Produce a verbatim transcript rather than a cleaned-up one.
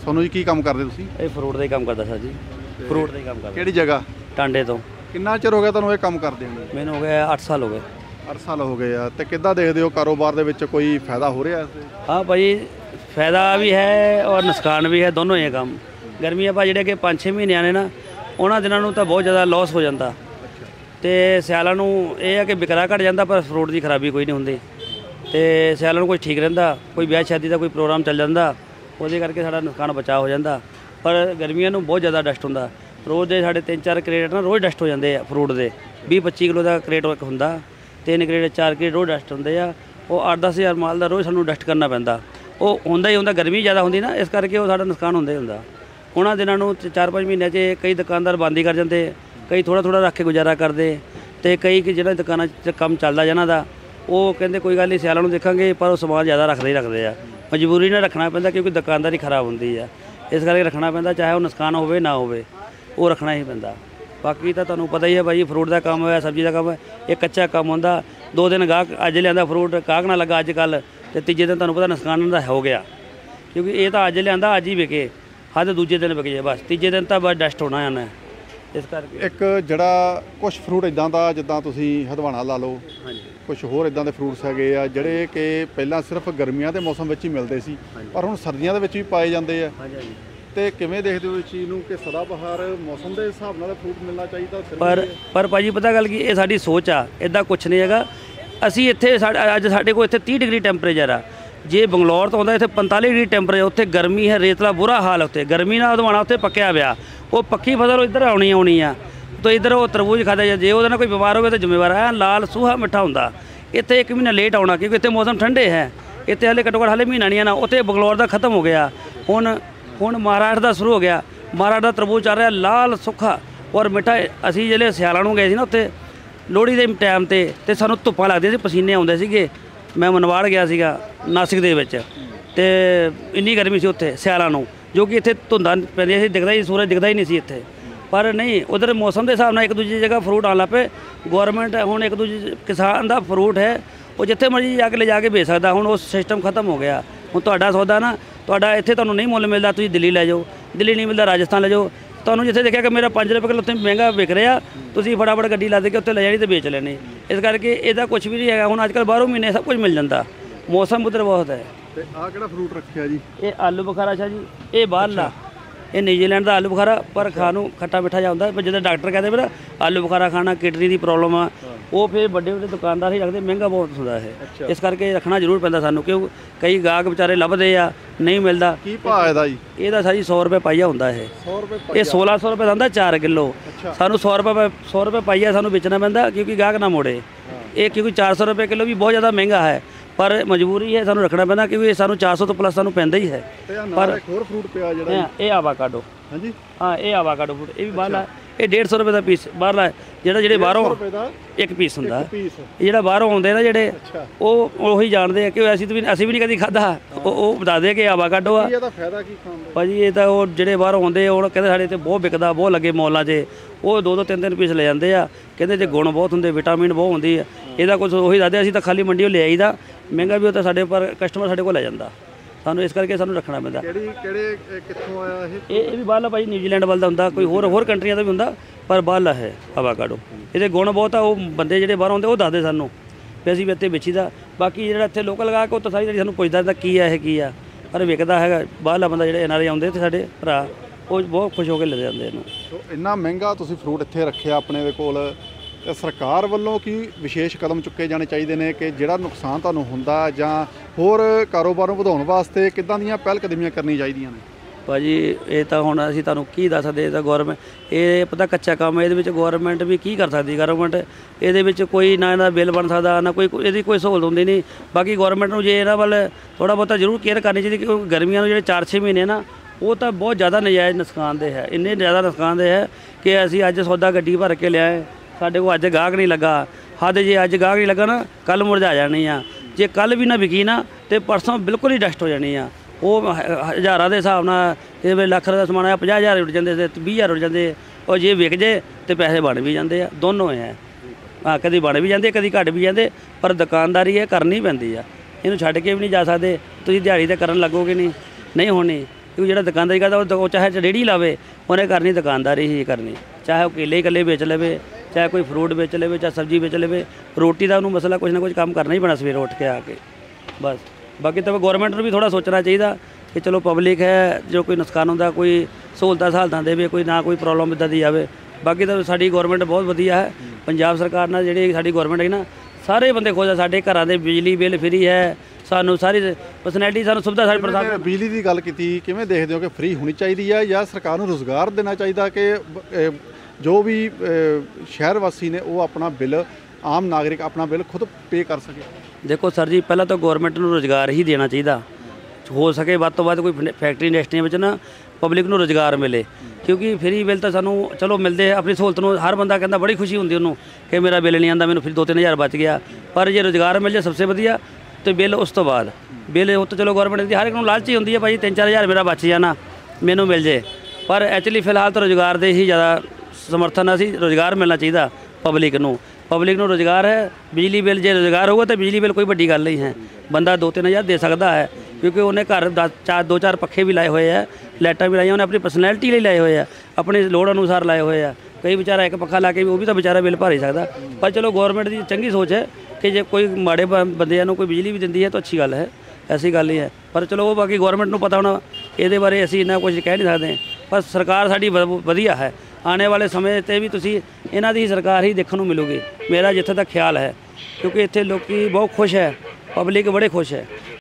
ਤੁਹਾਨੂੰ ਜੀ ਕੀ ਕੰਮ ਕਰਦੇ ਤੁਸੀਂ? ਇਹ ਫਰੂਟ ਦਾ ਹੀ ਕੰਮ ਕਰਦਾ ਸਰ ਜੀ, ਫਰੂਟ ਦਾ ਹੀ ਕੰਮ ਕਰਦਾ। ਕਿਹੜੀ ਜਗ੍ਹਾ? ਟਾਂਡੇ ਤੋਂ। ਕਿੰਨਾ ਚਿਰ ਹੋ ਗਿਆ ਤੁਹਾਨੂੰ ਇਹ ਕੰਮ ਕਰਦੇ ਨੂੰ? ਮੈਨੂੰ ਹੋ ਗਿਆ ਅੱਠ ਸਾਲ ਹੋ ਗਏ। ਅੱਠ ਸਾਲ ਹੋ ਗਏ ਆ। ਤੇ ਕਿੱਦਾਂ ਦੇਖਦੇ ਹੋ ਕਾਰੋਬਾਰ ਦੇ ਵਿੱਚ ਕੋਈ ਫਾਇਦਾ ਹੋ ਰਿਹਾ ਇਸ ਦੇ? ਹਾਂ ਭਾਈ, ਫਾਇਦਾ ਵੀ ਹੈ ਔਰ ਨੁਕਸਾਨ ਵੀ ਹੈ, ਦੋਨੋਂ ਹੀ ਹੈ ਕੰਮ। ਗਰਮੀਆਂ ਪਾ ਜਿਹੜੇ ਕਿ ਪੰਜ ਛੇ ਮਹੀਨਿਆਂ ਨੇ ਨਾ, ਉਹਨਾਂ ਦਿਨਾਂ ਨੂੰ ਤਾਂ ਬਹੁਤ ਜ਼ਿਆਦਾ ਲੋਸ ਹੋ ਜਾਂਦਾ, ਤੇ ਸਿਆਲਾਂ ਨੂੰ ਇਹ ਹੈ ਕਿ ਵਿਕਰਾ ਘਟ ਜਾਂਦਾ, ਪਰ ਫਰੂਟ ਦੀ ਖਰਾਬੀ ਕੋਈ ਨਹੀਂ ਹੁੰਦੀ। ਤੇ ਸਿਆਲਾਂ ਨੂੰ ਕੁਝ ਠੀਕ ਰਹਿੰਦਾ, ਕੋਈ ਵਿਆਹ ਸ਼ਾਦੀ ਦਾ ਕੋਈ ਪ੍ਰੋਗਰਾਮ ਚੱਲ ਜਾਂਦਾ, ਉਹਦੇ ਕਰਕੇ ਸਾਡਾ ਨੁਕਸਾਨ ਬਚਾਅ ਹੋ ਜਾਂਦਾ। ਪਰ ਗਰਮੀਆਂ ਨੂੰ ਬਹੁਤ ਜ਼ਿਆਦਾ ਡਸਟ ਹੁੰਦਾ। ਰੋਜ਼ ਦੇ ਸਾਡੇ ਤਿੰਨ ਚਾਰ ਕਰੇਟ ਨਾ ਰੋਜ਼ ਡਸਟ ਹੋ ਜਾਂਦੇ ਆ ਫਰੂਟ ਦੇ। ਵੀਹ ਪੱਚੀ ਕਿਲੋ ਦਾ ਕਰੇਟ ਇੱਕ ਹੁੰਦਾ, ਤਿੰਨ ਕਰੇਟ ਚਾਰ ਕਰੇਟ ਰੋਜ਼ ਡਸਟ ਹੁੰਦੇ ਆ। ਉਹ ਅੱਠ ਦਸ ਹਜ਼ਾਰ ਮਾਲ ਦਾ ਰੋਜ਼ ਸਾਨੂੰ ਡਸਟ ਕਰਨਾ ਪੈਂਦਾ। ਉਹ ਹੁੰਦਾ ਹੀ ਹੁੰਦਾ, ਗਰਮੀ ਜ਼ਿਆਦਾ ਹੁੰਦੀ ਨਾ, ਇਸ ਕਰਕੇ ਉਹ ਸਾਡਾ ਨੁਕਸਾਨ ਹੁੰਦਾ ਹੀ ਹੁੰਦਾ। ਉਹਨਾਂ ਦਿਨਾਂ ਨੂੰ ਚਾਰ ਪੰਜ ਮਹੀਨਿਆਂ 'ਚ ਕਈ ਦੁਕਾਨਦਾਰ ਬੰਦ ਹੀ ਕਰ ਜਾਂਦੇ, ਕਈ ਥੋੜ੍ਹਾ ਥੋੜ੍ਹਾ ਰੱਖ ਕੇ ਗੁਜ਼ਾਰਾ ਕਰਦੇ, ਅਤੇ ਕਈ ਕਿ ਜਿਹੜਾ ਦੁਕਾਨਾਂ 'ਚ ਕੰਮ ਚੱਲਦਾ ਜਿਹਨਾਂ ਦਾ, ਉਹ ਕਹਿੰਦੇ ਕੋਈ ਗੱਲ ਨਹੀਂ ਸਿਆਲਾਂ ਨੂੰ ਦੇਖਾਂਗੇ, ਪਰ ਉਹ ਸਮਾਨ ਜ਼ਿਆਦਾ ਰੱਖਦੇ ਹੀ ਰੱਖਦੇ ਆ। ਮਜਬੂਰੀ ਨਾਲ ਰੱਖਣਾ ਪੈਂਦਾ, ਕਿਉਂਕਿ ਦੁਕਾਨਦਾਰੀ ਖਰਾਬ ਹੁੰਦੀ ਆ, ਇਸ ਕਰਕੇ ਰੱਖਣਾ ਪੈਂਦਾ, ਚਾਹੇ ਉਹ ਨੁਕਸਾਨ ਹੋਵੇ ਨਾ ਹੋਵੇ, ਉਹ ਰੱਖਣਾ ਹੀ ਪੈਂਦਾ। ਬਾਕੀ ਤਾਂ ਤੁਹਾਨੂੰ ਪਤਾ ਹੀ ਹੈ ਭਾਈ, ਫਰੂਟ ਦਾ ਕੰਮ ਹੋਇਆ, ਸਬਜ਼ੀ ਦਾ ਕੰਮ ਹੈ, ਇਹ ਕੱਚਾ ਕੰਮ ਹੁੰਦਾ। ਦੋ ਦਿਨ ਗਾਹਕ ਅੱਜ ਲਿਆਂਦਾ ਫਰੂਟ, ਗਾਹਕ ਨਾ ਲੱਗਾ ਅੱਜ ਕੱਲ੍ਹ, ਅਤੇ ਤੀਜੇ ਦਿਨ ਤੁਹਾਨੂੰ ਪਤਾ ਨੁਕਸਾਨ ਦਾ ਹੋ ਗਿਆ, ਕਿਉਂਕਿ ਇਹ ਤਾਂ ਅੱਜ ਲਿਆਂਦਾ ਅੱਜ ਹੀ ਵਿਕੇ, ਹੱਦ ਦੂਜੇ ਦਿਨ ਵਿਕ ਜਾਏ ਬਸ, ਤੀਜੇ ਦਿਨ ਤਾਂ ਬਸ ਡਸਟ ਹੋਣਾ ਇਹਨਾਂ, ਇਸ ਕਰਕੇ। ਇੱਕ ਜਿਹੜਾ ਕੁਝ ਫਰੂਟ ਇਦਾਂ ਦਾ, ਜਿੱਦਾਂ ਤੁਸੀਂ ਹਦਵਾਣਾ ਲਾ ਲਓ, ਹਾਂਜੀ, ਕੁਝ ਹੋਰ ਇਦਾਂ ਦੇ ਫਰੂਟਸ ਹੈਗੇ ਆ ਜਿਹੜੇ ਕਿ ਪਹਿਲਾਂ ਸਿਰਫ ਗਰਮੀਆਂ ਦੇ ਮੌਸਮ ਵਿੱਚ ਹੀ ਮਿਲਦੇ ਸੀ, ਪਰ ਹੁਣ ਸਰਦੀਆਂ ਦੇ ਵਿੱਚ ਵੀ ਪਾਏ ਜਾਂਦੇ ਆ। ਹਾਂਜੀ ਹਾਂਜੀ। ਤੇ ਕਿਵੇਂ ਦੇਖਦੇ ਹੋ ਇਸ ਚੀਜ਼ ਨੂੰ ਕਿ ਸਦਾ ਬਹਾਰ ਮੌਸਮ ਦੇ ਹਿਸਾਬ ਨਾਲ ਫਰੂਟ ਮਿਲਣਾ ਚਾਹੀਦਾ? ਪਰ ਪਰ ਭਾਜੀ ਪਤਾ ਗੱਲ ਕੀ, ਇਹ ਸਾਡੀ ਸੋਚ ਆ, ਇੱਦਾਂ ਕੁਛ ਨਹੀਂ ਹੈਗਾ। ਅਸੀਂ ਇੱਥੇ ਅੱਜ ਸਾਡੇ ਕੋਲ ਇੱਥੇ ਤੀਹ ਡਿਗਰੀ ਟੈਂਪਰੇਚਰ ਆ, ਜੇ ਬੰਗਲੌਰ ਤੋਂ ਆਉਂਦਾ ਇੱਥੇ ਪੰਤਾਲੀ ਡਿਗਰੀ ਟੈਂਪਰੇਚਰ, ਉੱਥੇ ਗਰਮੀ ਹੈ, ਰੇਤਲਾ ਬੁਰਾ ਹਾਲ, ਉੱਥੇ ਗਰਮੀ ਨਾਲ ਹਦਵਾਣਾ ਉੱਥੇ ਪੱਕਿਆ ਪਿਆ, ਉਹ ਪੱਕੀ ਫਸਲ ਇੱਧਰ ਆਉਣੀ ਆਉਣੀ ਆ, ਤਾਂ ਇੱਧਰ ਉਹ ਤਰਬੂਜ ਖਾਦਾ ਜਾ, ਜੇ ਉਹਦੇ ਨਾਲ ਕੋਈ ਬਿਮਾਰ ਹੋਵੇ ਤਾਂ ਜ਼ਿੰਮੇਵਾਰ ਹੈ। ਲਾਲ ਸੂਹਾ ਮਿੱਠਾ ਹੁੰਦਾ, ਇੱਥੇ ਇੱਕ ਮਹੀਨਾ ਲੇਟ ਆਉਣਾ, ਕਿਉਂਕਿ ਇੱਥੇ ਮੌਸਮ ਠੰਡੇ ਹੈ, ਇੱਥੇ ਹਾਲੇ ਘੱਟੋ ਘੱਟ ਹਾਲੇ ਮਹੀਨਾ ਨਹੀਂ ਆਣਾ। ਉੱਥੇ ਬੰਗਲੌਰ ਦਾ ਖਤਮ ਹੋ ਗਿਆ, ਹੁਣ ਹੁਣ ਮਹਾਰਾਸ਼ਟਰ ਦਾ ਸ਼ੁਰੂ ਹੋ ਗਿਆ। ਮਹਾਰਾਸ਼ਟਰ ਦਾ ਤਰਬੂਜ ਚੱਲ ਰਿਹਾ ਲਾਲ ਸੁੱਖਾ ਔਰ ਮਿੱਠਾ। ਅਸੀਂ ਜਿਹੜੇ ਸਿਆਲਾਂ ਨੂੰ ਗਏ ਸੀ ਨਾ ਉੱਥੇ ਲੋਹੜੀ ਦੇ ਟਾਈਮ 'ਤੇ, ਅਤੇ ਸਾਨੂੰ ਧੁੱਪਾਂ ਲੱਗਦੀਆਂ ਸੀ, ਪਸੀਨੇ ਆਉਂਦੇ ਸੀਗੇ। ਮੈਂ ਮਨਵਾੜ ਗਿਆ ਸੀਗਾ ਨਾਸਿਕ ਦੇ ਵਿੱਚ, ਅਤੇ ਇੰਨੀ ਗਰਮੀ ਸੀ ਉੱਥੇ ਸਿਆਲਾਂ ਨੂੰ, ਜੋ ਕਿ ਇੱਥੇ ਧੁੰਦਾਂ ਪੈਂਦੀਆਂ ਸੀ, ਦਿਖਦਾ ਹੀ ਸੂਰਜ ਦਿਖਦਾ ਹੀ ਨਹੀਂ ਸੀ ਇੱਥੇ। ਪਰ ਨਹੀਂ, ਉਧਰ ਮੌਸਮ ਦੇ ਹਿਸਾਬ ਨਾਲ ਇੱਕ ਦੂਜੀ ਜਗ੍ਹਾ ਫਰੂਟ ਆਉਣ ਲੱਗ ਪਏ। ਗੌਰਮੈਂਟ ਹੁਣ ਇੱਕ ਦੂਜੀ ਕਿਸਾਨ ਦਾ ਫਰੂਟ ਹੈ, ਉਹ ਜਿੱਥੇ ਮਰਜ਼ੀ ਜਾ ਕੇ ਲਿਜਾ ਕੇ ਵੇਚ ਸਕਦਾ, ਹੁਣ ਉਹ ਸਿਸਟਮ ਖਤਮ ਹੋ ਗਿਆ। ਹੁਣ ਤੁਹਾਡਾ ਸੌਦਾ ਨਾ, ਤੁਹਾਡਾ ਇੱਥੇ ਤੁਹਾਨੂੰ ਨਹੀਂ ਮੁੱਲ ਮਿਲਦਾ, ਤੁਸੀਂ ਦਿੱਲੀ ਲੈ ਜਾਓ, ਦਿੱਲੀ ਨਹੀਂ ਮਿਲਦਾ ਰਾਜਸਥਾਨ ਲੈ ਜਾਓ। ਤੁਹਾਨੂੰ ਜਿੱਥੇ ਦੇਖਿਆ ਕਿ ਮੇਰਾ ਪੰਜ ਰੁਪਏ ਕਿਲੋ ਉੱਥੇ ਮਹਿੰਗਾ ਵਿਕ ਰਿਹਾ, ਤੁਸੀਂ ਫਟਾਫਟ ਗੱਡੀ ਲਾ ਦੇ ਕੇ ਉੱਥੇ ਲੈ ਜਾਣੀ ਅਤੇ ਵੇਚ ਲੈਣੀ। ਇਸ ਕਰਕੇ ਇਹਦਾ ਕੁਝ ਵੀ ਨਹੀਂ ਹੈਗਾ। ਹੁਣ ਅੱਜ ਕੱਲ੍ਹ ਬਾਰ੍ਹਾਂ ਮਹੀਨੇ ਸਭ ਕੁਝ ਮਿਲ ਜਾਂਦਾ, ਮੌਸਮ ਉੱਧਰ ਬਹੁਤ ਹੈ। ਤੇ ਆਹ ਕਿਹੜਾ ਫਰੂਟ ਰੱਖਿਆ ਜੀ? ਇਹ ਆਲੂ ਬੁਖਾਰਾ ਸ਼ਾਹ ਜੀ, ਇਹ ਬਾਹਰਲਾ, ਇਹ ਨਿਊਜ਼ੀਲੈਂਡ ਦਾ ਆਲੂ ਬੁਖਾਰਾ, ਪਰ ਖਾਣ ਨੂੰ ਖੱਟਾ ਮਿੱਠਾ ਜਿਹਾ ਹੁੰਦਾ। ਪਰ ਜਦੋਂ ਡਾਕਟਰ ਕਹਿੰਦੇ ਵੀ ਨਾ ਆਲੂ ਬੁਖਾਰਾ ਖਾਣਾ ਕਿਡਨੀ ਦੀ ਪ੍ਰੋਬਲਮ ਆ, ਉਹ ਫਿਰ ਵੱਡੇ ਵੱਡੇ ਦੁਕਾਨਦਾਰ ਹੀ ਰੱਖਦੇ, ਮਹਿੰਗਾ ਬਹੁਤ ਹੁੰਦਾ ਇਹ, ਇਸ ਕਰਕੇ ਰੱਖਣਾ ਜ਼ਰੂਰ ਪੈਂਦਾ ਸਾਨੂੰ, ਕਿਉਂ ਕਈ ਗਾਹਕ ਵਿਚਾਰੇ ਲੱਭਦੇ ਆ, ਨਹੀਂ ਮਿਲਦਾ। ਕੀ ਭਾਅ ਇਹਦਾ ਜੀ? ਇਹਦਾ ਸਾਜੀ ਸੌ ਰੁਪਏ ਪਾਈਆ ਹੁੰਦਾ ਇਹ, ਸੌ ਰੁਪਏ ਇਹ ਸੋਲਾਂ ਸੌ ਰੁਪਏ ਦਾ ਹੁੰਦਾ ਚਾਰ ਕਿਲੋ। ਸਾਨੂੰ ਸੌ ਰੁਪਏ ਸੌ ਰੁਪਏ ਪਾਈਆ ਸਾਨੂੰ ਵੇਚਣਾ ਪੈਂਦਾ, ਕਿਉਂਕਿ ਗਾਹਕ ਨਾ ਮੋੜੇ ਇਹ, ਕਿਉਂਕਿ ਚਾਰ ਸੌ ਰੁਪਏ ਕਿਲੋ ਵੀ ਬਹੁਤ ਜ਼ਿਆਦਾ ਮਹਿੰਗਾ ਹੈ, ਪਰ ਮਜਬੂਰੀ ਹੈ, ਸਾਨੂੰ ਰੱਖਣਾ ਪੈਂਦਾ, ਕਿਉਂਕਿ ਸਾਨੂੰ ਚਾਰ ਸੌ ਤੋਂ ਪਲੱਸ ਸਾਨੂੰ ਪੈਂਦਾ ਹੀ ਹੈ। ਪਰ ਇੱਕ ਹੋਰ ਫਰੂਟ ਪਿਆ ਜਿਹੜਾ, ਇਹ ਆਵਾਕਾਡੋ। ਹਾਂਜੀ, ਹਾਂ, ਇਹ ਆਵਾਕਾਡੋ ਫਰੂਟ, ਇਹ ਵੀ ਬਾਹਰਲਾ, ਇਹ ਡੇਢ ਸੌ ਰੁਪਏ ਦਾ ਪੀਸ ਬਾਹਰਲਾ, ਜਿਹੜਾ ਜਿਹੜੇ ਬਾਹਰੋਂ ਇੱਕ ਪੀਸ ਹੁੰਦਾ, ਇਹ ਜਿਹੜਾ ਬਾਹਰੋਂ ਆਉਂਦੇ ਨਾ ਜਿਹੜੇ, ਉਹ ਉਹੀ ਜਾਣਦੇ ਆ, ਕਿ ਅਸੀਂ ਤਾਂ ਅਸੀਂ ਵੀ ਨਹੀਂ ਕਦੀ ਖਾਧਾ, ਉਹ ਉਹ ਦੱਸਦੇ ਕਿ ਆਵਾਕਾਡੋ ਆ। ਇਹਦਾ ਫਾਇਦਾ ਕੀ ਖਾਣ ਦਾ ਭਾਜੀ? ਇਹ ਤਾਂ ਉਹ ਜਿਹੜੇ ਬਾਹਰੋਂ ਆਉਂਦੇ ਉਹ ਕਹਿੰਦੇ ਸਾਡੇ ਇੱਥੇ ਬਹੁਤ ਵਿਕਦਾ, ਬਹੁਤ ਲੱਗੇ ਮੌਲਾਂ 'ਚ, ਉਹ ਦੋ ਦੋ ਤਿੰਨ ਤਿੰਨ ਪੀਸ ਲੈ ਜਾਂਦੇ ਆ, ਕਹਿੰਦੇ ਜੇ ਗੁਣ ਬਹੁਤ ਹੁੰਦੇ, ਵਿਟਾਮਿਨ ਬਹੁਤ ਹੁੰਦੀ ਆ। ਇਹਦਾ ਕੁਝ ਉਹੀ ਦੱਸਦੇ, ਅਸੀਂ ਤਾਂ ਖਾਲੀ ਮੰਡੀੋਂ ਲੈ ਆਈਦਾ, ਮਹਿੰਗਾ ਵੀ ਉਹ ਤਾਂ ਸਾਡੇ ਪਰ ਕਸਟਮਰ ਸਾਡੇ ਕੋਲ ਲੈ ਜਾਂਦਾ, ਸਾਨੂੰ ਇਸ ਕਰਕੇ ਸਾਨੂੰ ਰੱਖਣਾ ਪੈਂਦਾ। ਕਿਹੜੀ ਕਿਹੜੇ ਕਿੱਥੋਂ ਆਇਆ ਇਹ? ਇਹ ਇਹ ਵੀ ਬਾਹਰਲਾ ਭਾਈ, ਨਿਊਜ਼ੀਲੈਂਡ ਵੱਲ ਦਾ ਹੁੰਦਾ, ਕੋਈ ਹੋਰ ਹੋਰ ਕੰਟਰੀਆਂ ਦਾ ਵੀ ਹੁੰਦਾ, ਪਰ ਬਾਹਰਲਾ ਹੈ ਆਵਾਕਾਡੋ। ਇਹਦੇ ਗੁਣ ਬਹੁਤ ਆ, ਉਹ ਬੰਦੇ ਜਿਹੜੇ ਬਾਹਰੋਂ ਆਉਂਦੇ ਉਹ ਦੱਸਦੇ ਸਾਨੂੰ, ਵੀ ਅਸੀਂ ਵੀ ਇੱਥੇ ਵੇਚੀਦਾ। ਬਾਕੀ ਜਿਹੜਾ ਇੱਥੇ ਲੋਕਲ ਲਗਾ ਕੇ ਉਹ ਤਾਂ ਸਾਰੀ ਜਿਹੜੀ ਸਾਨੂੰ ਪੁੱਛਦਾ ਤਾਂ ਕੀ ਆ ਇਹ ਕੀ ਆ, ਪਰ ਵਿਕਦਾ ਹੈਗਾ। ਬਾਹਰਲਾ ਬੰਦਾ ਜਿਹੜੇ ਐਨ ਆਰ ਆਈ ਆਉਂਦੇ ਤੇ ਸਾਡੇ ਭਰਾ, ਉਹ ਬਹੁਤ ਖੁਸ਼ ਹੋ ਕੇ ਲੈ ਜਾਂਦੇ ਇਹਨੂੰ। ਸੋ ਇੰਨਾ ਮਹਿੰਗਾ ਤੁਸੀਂ ਫਰੂਟ ਇੱਥੇ ਰੱਖਿਆ ਆਪਣੇ ਦੇ ਕੋਲ, ਤੇ ਸਰਕਾਰ ਵੱਲੋਂ ਕੀ ਵਿਸ਼ੇਸ਼ ਕਦਮ ਚੁੱਕੇ ਜਾਣੇ ਚਾਹੀਦੇ ਨੇ ਕਿ ਜਿਹੜਾ ਨੁਕਸਾਨ ਤੁਹਾਨੂੰ ਹੁੰਦਾ, ਜਾਂ ਹੋਰ ਕਾਰੋਬਾਰ ਨੂੰ ਵਧਾਉਣ ਵਾਸਤੇ ਕਿੱਦਾਂ ਦੀਆਂ ਪਹਿਲ ਕਦਮੀਆਂ ਕਰਨੀਆਂ ਚਾਹੀਦੀਆਂ ਨੇ? ਭਾਜੀ ਇਹ ਤਾਂ ਹੁਣ ਅਸੀਂ ਤੁਹਾਨੂੰ ਕੀ ਦੱਸ ਸਕਦੇ, ਇਹ ਤਾਂ ਗੌਰਮੈਂਟ, ਇਹ ਪਤਾ ਕੱਚਾ ਕੰਮ ਹੈ, ਇਹਦੇ ਵਿੱਚ ਗੌਰਮੈਂਟ ਵੀ ਕੀ ਕਰ ਸਕਦੀ। ਗੌਰਮੈਂਟ ਇਹਦੇ ਵਿੱਚ ਕੋਈ ਨਾ ਇਹਦਾ ਬਿੱਲ ਬਣ ਸਕਦਾ, ਨਾ ਕੋਈ ਇਹਦੀ ਕੋਈ ਸਹੂਲਤ ਹੁੰਦੀ ਨਹੀਂ। ਬਾਕੀ ਗੌਰਮੈਂਟ ਨੂੰ ਜੇ ਇਹਨਾਂ ਵੱਲ ਥੋੜ੍ਹਾ ਬਹੁਤਾ ਜ਼ਰੂਰ ਕੇਅਰ ਕਰਨੀ ਚਾਹੀਦੀ, ਕਿਉਂਕਿ ਗਰਮੀਆਂ ਨੂੰ ਜਿਹੜੇ ਚਾਰ ਛੇ ਮਹੀਨੇ ਨਾ, ਉਹ ਤਾਂ ਬਹੁਤ ਜ਼ਿਆਦਾ ਨਜਾਇਜ਼ ਨੁਕਸਾਨ ਦੇ ਹੈ, ਇੰਨੇ ਜ਼ਿਆਦਾ ਨੁਕਸਾਨ ਦੇ ਹੈ ਕਿ ਅਸੀਂ ਅੱਜ ਸੌਦਾ ਗੱਡੀ ਭਰ ਕੇ ਲਿਆਏ, ਸਾਡੇ ਕੋਲ ਅੱਜ ਗਾਹਕ ਨਹੀਂ ਲੱਗਾ। ਹੱਦ ਜੇ ਅੱਜ ਗਾਹਕ ਨਹੀਂ ਲੱਗਾ ਨਾ, ਕੱਲ੍ਹ ਮੁਰਝਾ ਜਾਣੀ ਆ। ਜੇ ਕੱਲ੍ਹ ਵੀ ਨਾ ਵਿਕੀ ਨਾ, ਤੇ ਪਰਸੋਂ ਬਿਲਕੁਲ ਹੀ ਡਸਟ ਹੋ ਜਾਣੀ ਆ। ਉਹ ਹਜ਼ਾਰਾਂ ਦੇ ਹਿਸਾਬ ਨਾਲ, ਇਹ ਵੇ ਲੱਖ ਦਾ ਸਮਾਨ ਆ, ਪੰਜਾਹ ਹਜ਼ਾਰ ਉੱਡ ਜਾਂਦੇ ਤੇ ਵੀਹ ਹਜ਼ਾਰ ਉੱਡ ਜਾਂਦੇ, ਉਹ ਜੇ ਵਿਕ ਜੇ ਤੇ ਪੈਸੇ ਬਣ ਵੀ ਜਾਂਦੇ ਆ, ਦੋਨੋਂ ਹੈ। ਹਾਂ, ਕਦੀ ਬਣ ਵੀ ਜਾਂਦੇ, ਕਦੀ ਘੱਟ ਵੀ ਜਾਂਦੇ, ਪਰ ਦੁਕਾਨਦਾਰੀ ਇਹ ਕਰਨੀ ਪੈਂਦੀ ਆ, ਇਹਨੂੰ ਛੱਡ ਕੇ ਵੀ ਨਹੀਂ ਜਾ ਸਕਦੇ। ਤੁਸੀਂ ਦਿਹਾੜੀ ਤਾਂ ਕਰਨ ਲੱਗੋਗੇ ਨਹੀਂ, ਨਹੀਂ ਹੋਣੀ। ਕਿਉਂਕਿ ਜਿਹੜਾ ਦੁਕਾਨਦਾਰੀ ਕਰਦਾ ਉਹ ਉਹ ਚਾਹੇ ਰੇਹੜੀ ਲਾਵੇ, ਉਹਨੇ ਕਰਨੀ ਦੁਕਾਨਦਾਰੀ ਹੀ ਕਰਨੀ, ਚਾਹੇ ਉਹ ਕੇਲੇ ਇਕੱਲੇ ਵੇਚ ਲਵੇ, ਚਾਹੇ ਕੋਈ ਫਰੂਟ ਵੇਚ ਲਵੇ, ਚਾਹੇ ਸਬਜ਼ੀ ਵੇਚ ਲਵੇ, ਰੋਟੀ ਦਾ ਉਹਨੂੰ ਮਸਲਾ ਕੁਝ ਨਾ ਕੁਝ ਕੰਮ ਕਰਨਾ ਹੀ ਪੈਣਾ ਸਵੇਰੇ ਉੱਠ ਕੇ ਆ ਕੇ ਬਸ। ਬਾਕੀ ਤਾਂ ਗੌਰਮੈਂਟ ਨੂੰ ਵੀ ਥੋੜ੍ਹਾ ਸੋਚਣਾ ਚਾਹੀਦਾ ਕਿ ਚਲੋ ਪਬਲਿਕ ਹੈ, ਜੋ ਕੋਈ ਨੁਕਸਾਨ ਹੁੰਦਾ ਕੋਈ ਸਹੂਲਤਾਂ ਸਹਾਲਤਾਂ ਦੇਵੇ, ਕੋਈ ਨਾ ਕੋਈ ਪ੍ਰੋਬਲਮ ਇੱਦਾਂ ਦੀ ਆਵੇ। ਬਾਕੀ ਤਾਂ ਸਾਡੀ ਗੌਰਮੈਂਟ ਬਹੁਤ ਵਧੀਆ ਹੈ, ਪੰਜਾਬ ਸਰਕਾਰ ਨਾਲ ਜਿਹੜੀ ਸਾਡੀ ਗੌਰਮੈਂਟ ਹੈ ਨਾ, ਸਾਰੇ ਬੰਦੇ ਖੁਸ਼ ਆ। ਸਾਡੇ ਘਰਾਂ ਦੇ ਬਿਜਲੀ ਬਿੱਲ ਫਰੀ ਹੈ, ਸਾਨੂੰ ਸਾਰੀ ਪਰਸਨੈਲਿਟੀ ਸਾਨੂੰ ਸੁਵਿਧਾ ਸਾਡੀ ਪ੍ਰਦਾਨ। ਬਿਜਲੀ ਦੀ ਗੱਲ ਕੀਤੀ, ਕਿਵੇਂ ਦੇਖਦੇ ਹੋ ਕਿ ਫ੍ਰੀ ਹੋਣੀ ਚਾਹੀਦੀ ਹੈ ਜਾਂ ਸਰਕਾਰ ਨੂੰ ਰੁਜ਼ਗਾਰ ਦੇਣਾ ਚਾਹੀਦਾ ਕਿ ਅ, ਜੋ ਵੀ ਅ, ਸ਼ਹਿਰ ਵਾਸੀ ਨੇ ਉਹ ਆਪਣਾ ਬਿੱਲ, ਆਮ ਨਾਗਰਿਕ ਆਪਣਾ ਬਿੱਲ ਖੁਦ ਪੇ ਕਰ ਸਕੇ? ਦੇਖੋ ਸਰ ਜੀ, ਪਹਿਲਾਂ ਤਾਂ ਗੌਰਮੈਂਟ ਨੂੰ ਰੁਜ਼ਗਾਰ ਹੀ ਦੇਣਾ ਚਾਹੀਦਾ, ਹੋ ਸਕੇ ਵੱਧ ਤੋਂ ਵੱਧ ਕੋਈ ਫੈਕਟਰੀ ਇੰਡਸਟਰੀਆਂ ਵਿੱਚ ਨਾ ਪਬਲਿਕ ਨੂੰ ਰੁਜ਼ਗਾਰ ਮਿਲੇ, ਕਿਉਂਕਿ ਫ੍ਰੀ ਬਿੱਲ ਤਾਂ ਸਾਨੂੰ ਚਲੋ ਮਿਲਦੇ ਆਪਣੀ ਸਹੂਲਤ ਨੂੰ, ਹਰ ਬੰਦਾ ਕਹਿੰਦਾ ਬੜੀ ਖੁਸ਼ੀ ਹੁੰਦੀ ਉਹਨੂੰ ਕਿ ਮੇਰਾ ਬਿੱਲ ਨਹੀਂ ਆਉਂਦਾ, ਮੈਨੂੰ ਫਿਰ ਦੋ ਤਿੰਨ ਹਜ਼ਾਰ ਬਚ ਗਿਆ। ਪਰ ਜੇ ਰੁਜ਼ਗਾਰ ਮਿਲ ਜਾਏ ਸਭ ਤੋਂ ਵਧੀਆ, ਤੇ ਬਿੱਲ ਉਸ ਤੋਂ ਬਾਅਦ ਬਿੱਲ ਉਹ ਤਾਂ ਚਲੋ ਗੌਰਮੈਂਟ ਦੀ ਹਰ ਇੱਕ ਨੂੰ ਲਾਲਚੀ ਹੁੰਦੀ ਹੈ ਭਾਈ ਤਿੰਨ ਚਾਰ ਹਜ਼ਾਰ ਮੇਰਾ ਬਚ ਜਾਣਾ ਮੈਨੂੰ ਮਿਲ ਜੇ, ਪਰ ਐਕਚੁਅਲੀ ਫਿਲਹਾਲ ਤਾਂ ਰੁਜ਼ਗਾਰ ਦੇ ਹੀ ਜ਼ਿਆਦਾ ਸਮਰਥਨ ਅਸੀਂ, ਰੁਜ਼ਗਾਰ ਮਿਲਣਾ ਚਾਹੀਦਾ ਪਬਲਿਕ ਨੂੰ। ਪਬਲਿਕ ਨੂੰ ਰੁਜ਼ਗਾਰ ਹੈ, ਬਿਜਲੀ ਬਿੱਲ ਜੇ ਰੁਜ਼ਗਾਰ ਹੋਊਗਾ ਤਾਂ ਬਿਜਲੀ ਬਿੱਲ ਕੋਈ ਵੱਡੀ ਗੱਲ ਨਹੀਂ ਹੈ, ਬੰਦਾ ਦੋ ਤਿੰਨ ਹਜ਼ਾਰ ਦੇ ਸਕਦਾ ਹੈ, ਕਿਉਂਕਿ ਉਹਨੇ ਘਰ ਦਸ ਚਾਰ ਦੋ ਚਾਰ ਪੱਖੇ ਵੀ ਲਾਏ ਹੋਏ ਆ, ਲਾਈਟਾਂ ਵੀ ਲਾਈਆਂ, ਉਹਨੇ ਆਪਣੀ ਪਰਸਨੈਲਿਟੀ ਲਈ ਲਾਏ ਹੋਏ ਆ, ਆਪਣੀ ਲੋੜ ਅਨੁਸਾਰ ਲਾਏ ਹੋਏ ਆ। ਕਈ ਵਿਚਾਰਾ ਇੱਕ ਪੱਖਾ ਲਾ ਕੇ ਵੀ ਉਹ ਵੀ ਤਾਂ ਵਿਚਾਰਾ ਬਿੱਲ ਭਰ ਹੀ ਸਕਦਾ। ਪਰ ਚਲੋ ਗੌਰਮੈਂਟ ਦੀ ਚੰਗੀ ਸੋਚ ਹੈ ਕਿ ਜੇ ਕੋਈ ਮਾੜੇ ਬ- ਬੰਦਿਆਂ ਨੂੰ ਕੋਈ ਬਿਜਲੀ ਵੀ ਦਿੰਦੀ ਹੈ ਤਾਂ ਅੱਛੀ ਗੱਲ ਹੈ, ਐਸੀ ਗੱਲ ਨਹੀਂ ਹੈ। ਪਰ ਚਲੋ ਉਹ ਬਾਕੀ ਗੌਰਮੈਂਟ ਨੂੰ ਪਤਾ ਹੋਣਾ, ਇਹਦੇ ਬਾਰੇ ਅਸੀਂ ਇੰਨਾ ਕੁਝ ਕਹਿ ਨਹੀਂ ਸਕਦੇ। ਪਰ ਸਰਕਾਰ ਸਾਡੀ ਵ- ਵਧੀਆ ਹੈ, ਆਉਣੇ ਵਾਲੇ ਸਮੇਂ 'ਤੇ ਵੀ ਤੁਸੀਂ ਇਹਨਾਂ ਦੀ ਸਰਕਾਰ ਹੀ ਦੇਖਣ ਨੂੰ ਮਿਲੂਗੀ, ਮੇਰਾ ਜਿੱਥੇ ਤੱਕ ਖਿਆਲ ਹੈ, ਕਿਉਂਕਿ ਇੱਥੇ ਲੋਕੀ ਬਹੁਤ ਖੁਸ਼ ਹੈ, ਪਬਲਿਕ ਬੜੇ ਖੁਸ਼ ਹੈ।